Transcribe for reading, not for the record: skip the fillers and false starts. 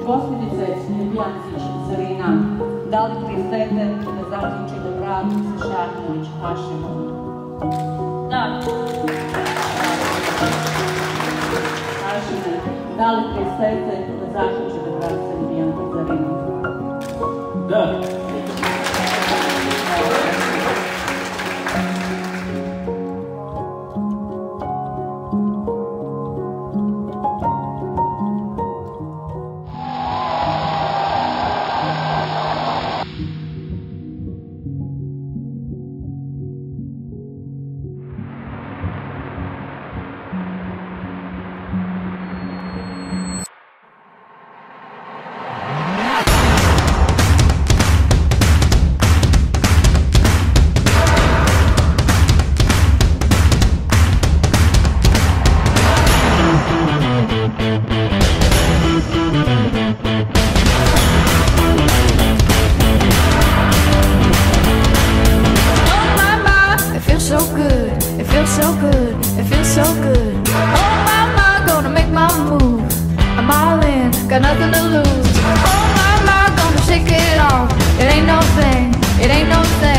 Gospođice Zhiyun, da li pristajete da zaključite brak sa Šarković Hašimom? Da. Hašime, da li pristajete da zaključite brak sa Zhiyun? Da. Got nothing to lose. Oh my, gonna shake it off. It ain't no thing, it ain't no thing.